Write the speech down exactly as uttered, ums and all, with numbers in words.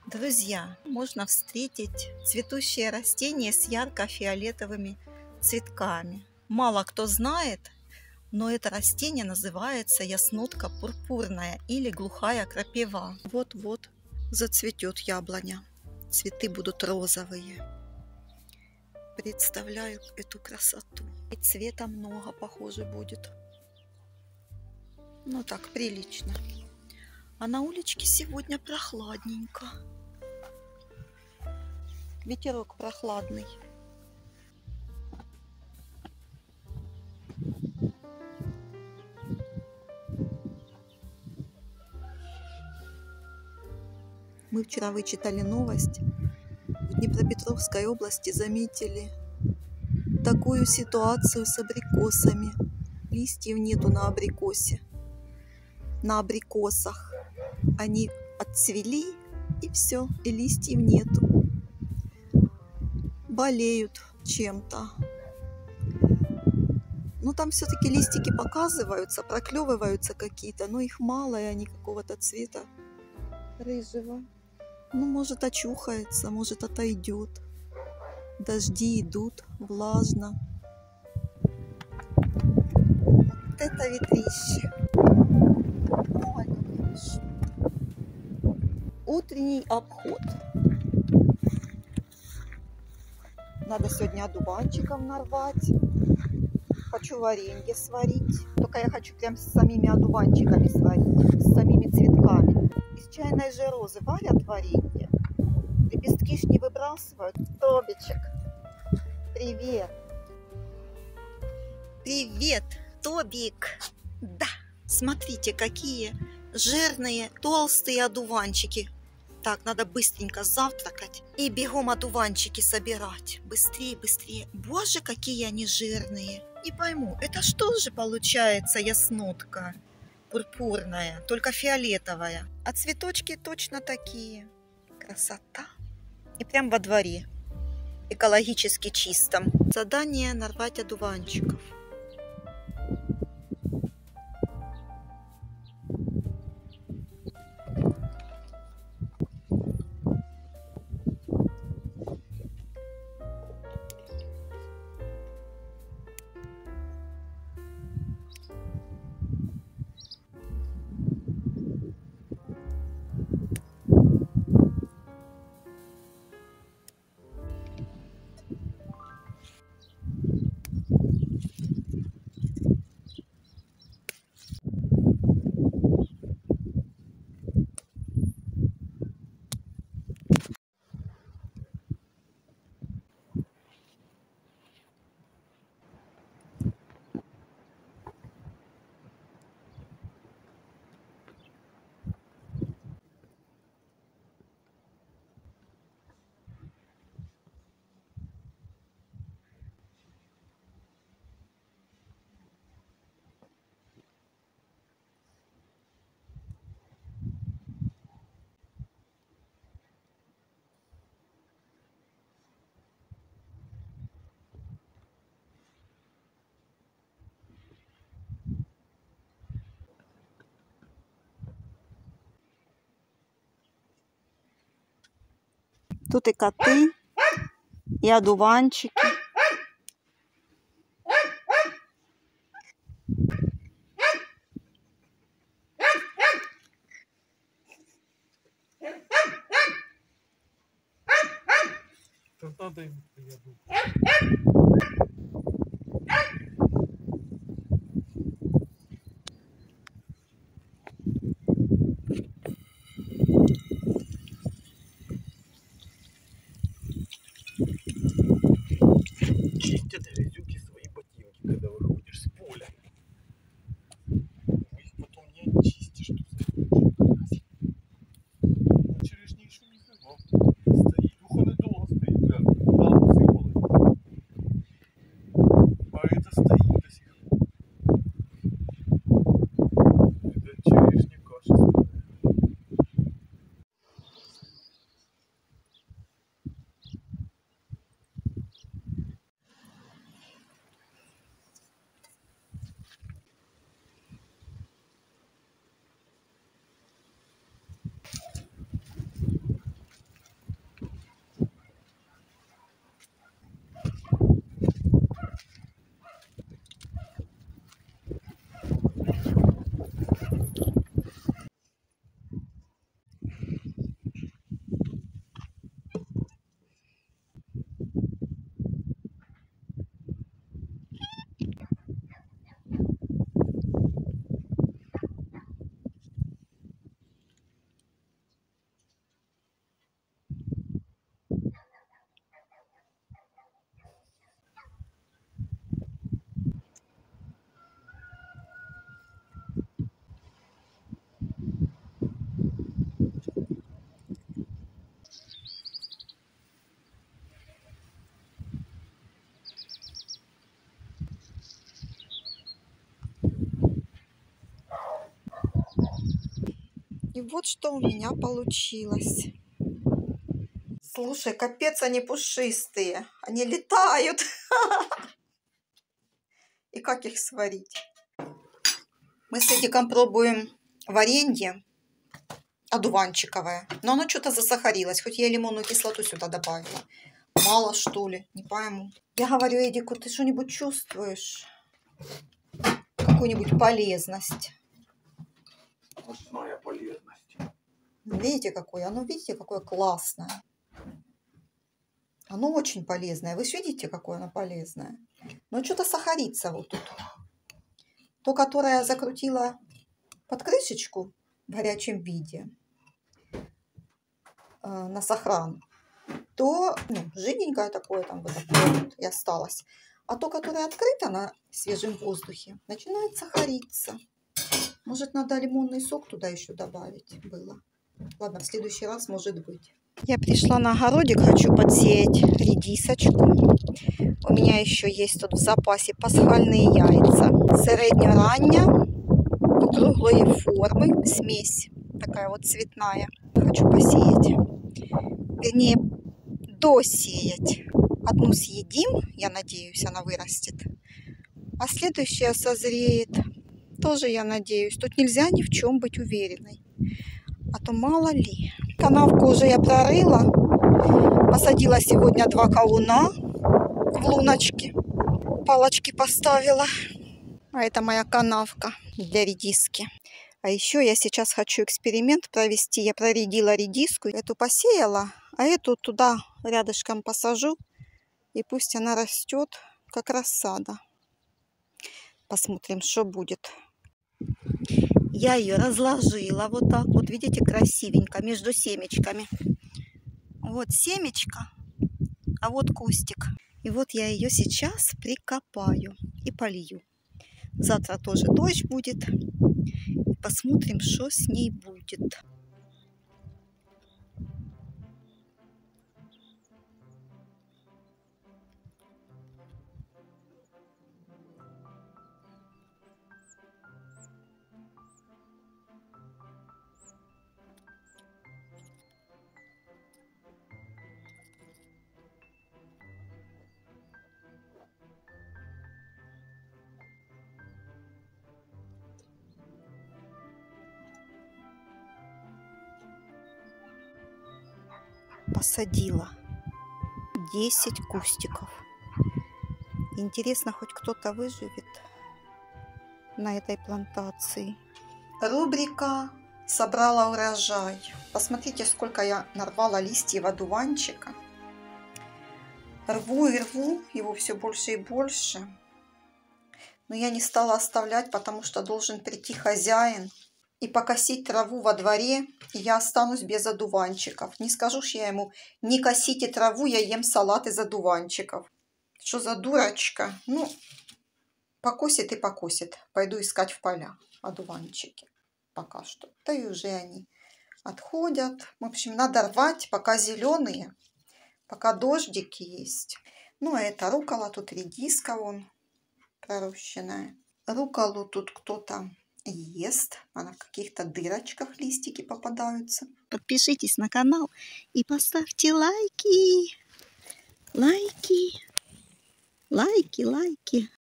Друзья, можно встретить цветущее растение с ярко-фиолетовыми цветками. Мало кто знает, но это растение называется яснотка пурпурная или глухая крапива. Вот-вот зацветет яблоня. Цветы будут розовые. Представляю эту красоту. И цвета много, похоже, будет. Ну так, прилично. А на уличке сегодня прохладненько. Ветерок прохладный. Мы вчера вычитали новость. В Днепропетровской области заметили такую ситуацию с абрикосами. Листьев нету на абрикосе. На абрикосах. Они отцвели, и все, и листьев нету. Болеют чем-то. Ну, там все-таки листики показываются, проклевываются какие-то, но их мало, и они какого-то цвета рыжего. Ну, может, очухается, может, отойдет. Дожди идут, влажно. Вот это ветрище. Ой, как хорошо. Утренний обход. Надо сегодня одуванчиков нарвать. Хочу варенье сварить. Только я хочу прям с самими одуванчиками сварить. С самими цветками. Из чайной же розы варят варенье. Лепестки ж не выбрасывают. Тобичек. Привет. Привет, Тобик. Да, смотрите, какие жирные, толстые одуванчики. Так, надо быстренько завтракать и бегом одуванчики собирать. Быстрее, быстрее. Боже, какие они жирные. Не пойму, это что же получается яснотка пурпурная, только фиолетовая. А цветочки точно такие. Красота. И прям во дворе. Экологически чистом. Задание нарвать одуванчиков. Тут и коты, и одуванчики. Надо им приеду. Чистят грязюки свои ботинки, когда выходишь с поля. Их потом не очистишь. Вчерашнейший не зима. Стоит, ухо недолго стоит, бля. Там сыпало. И вот что у меня получилось. Слушай, капец, они пушистые. Они летают. И как их сварить? Мы с Эдиком пробуем варенье одуванчиковое. Но оно что-то засахарилось. Хоть я лимонную кислоту сюда добавила. Мало, что ли? Не пойму. Я говорю Эдику, ты что-нибудь чувствуешь? Какую-нибудь полезность? Сплошная полезность. Видите, какое? Оно, видите, какое классное. Оно очень полезное. Вы же видите, какое оно полезное? Но что-то сахарится вот тут. То, которое я закрутила под крышечку в горячем виде э, на сохран, то ну, жиденькое такое там вот такое вот и осталось. А то, которое открыто на свежем воздухе, начинает сахариться. Может, надо лимонный сок туда еще добавить было. Ладно, в следующий раз может быть. Я пришла на огородик, хочу подсеять редисочку. У меня еще есть тут в запасе пасхальные яйца. Средньо-рання, округлой формы, смесь такая вот цветная. Хочу посеять. Вернее, досеять. Одну съедим, я надеюсь, она вырастет. А следующая созреет. Тоже я надеюсь. Тут нельзя ни в чем быть уверенной. А то мало ли. Канавку уже я прорыла. Посадила сегодня два кавуна в луночке. Палочки поставила. А это моя канавка для редиски. А еще я сейчас хочу эксперимент провести. Я проредила редиску. Эту посеяла, а эту туда рядышком посажу. И пусть она растет, как рассада. Посмотрим, что будет. Я ее разложила вот так вот, видите, красивенько, между семечками. Вот семечко, а вот кустик. И вот я ее сейчас прикопаю и полью. Завтра тоже дождь будет. Посмотрим, что с ней будет. Посадила десять кустиков. Интересно, хоть кто-то выживет на этой плантации. Рубрика «Собрала урожай». Посмотрите, сколько я нарвала листьев одуванчика. Рву и рву его все больше и больше. Но я не стала оставлять, потому что должен прийти хозяин и покосить траву во дворе, и я останусь без одуванчиков. Не скажу ж я ему, не косите траву, я ем салат из одуванчиков. Что за дурочка? Ну, покосит и покосит. Пойду искать в поля одуванчики пока что. Да и уже они отходят. В общем, надо рвать, пока зеленые, пока дождики есть. Ну, а это руккола, тут редиска вон пророщенная. Рукколу тут кто-то ест, а на каких-то дырочках листики попадаются. Подпишитесь на канал и поставьте лайки. Лайки. Лайки, лайки.